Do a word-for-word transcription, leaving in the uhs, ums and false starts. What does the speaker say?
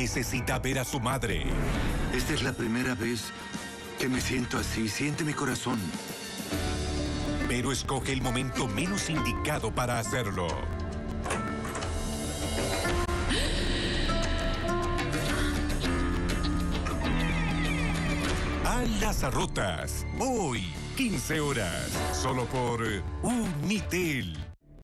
necesita ver a su madre. Esta es la primera vez que me siento así. Siente mi corazón. Pero escoge el momento menos indicado para hacerlo. A las Arrotas, hoy, quince horas, solo por Unitel.